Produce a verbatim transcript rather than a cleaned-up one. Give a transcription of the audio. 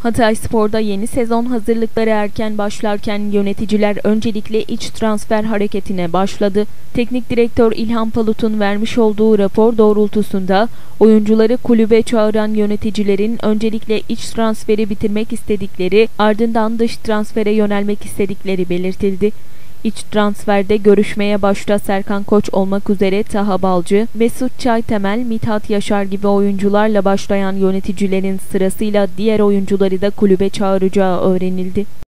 Hatayspor'da yeni sezon hazırlıkları erken başlarken yöneticiler öncelikle iç transfer hareketine başladı. Teknik direktör İlhan Palut'un vermiş olduğu rapor doğrultusunda oyuncuları kulübe çağıran yöneticilerin öncelikle iç transferi bitirmek istedikleri, ardından dış transfere yönelmek istedikleri belirtildi. İç transferde görüşmeye başta Serkan Koç olmak üzere Taha Balcı, Mesut Çaytemel, Mithat Yaşar gibi oyuncularla başlayan yöneticilerin sırasıyla diğer oyuncuları da kulübe çağıracağı öğrenildi.